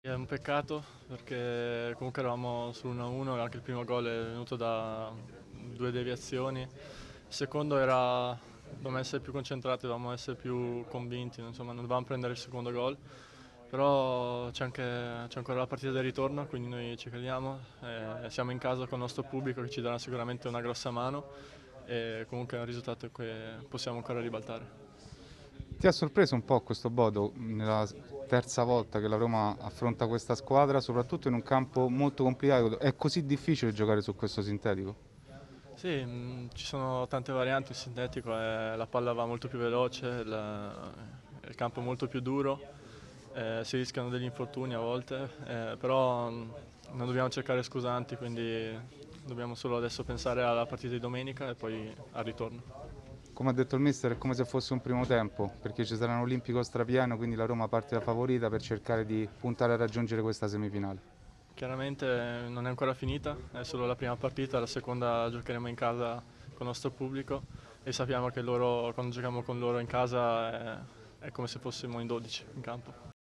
È un peccato perché comunque eravamo sull'1-1 e anche il primo gol è venuto da due deviazioni. Il secondo dovevamo essere più concentrati, dovevamo essere più convinti, insomma non dovevamo prendere il secondo gol. Però c'è ancora la partita del ritorno, quindi noi ci crediamo, siamo in casa con il nostro pubblico che ci darà sicuramente una grossa mano e comunque è un risultato che possiamo ancora ribaltare. Ti ha sorpreso un po' questo Bodo nella terza volta che la Roma affronta questa squadra, soprattutto in un campo molto complicato? È così difficile giocare su questo sintetico? Sì, ci sono tante varianti, il sintetico la palla va molto più veloce, il campo è molto più duro, si rischiano degli infortuni a volte, però non dobbiamo cercare scusanti, quindi dobbiamo solo adesso pensare alla partita di domenica e poi al ritorno. Come ha detto il mister, è come se fosse un primo tempo, perché ci sarà un olimpico strapieno, quindi la Roma parte da favorita per cercare di puntare a raggiungere questa semifinale. Chiaramente non è ancora finita, è solo la prima partita, la seconda giocheremo in casa con il nostro pubblico e sappiamo che quando giochiamo con loro in casa è come se fossimo in 12 in campo.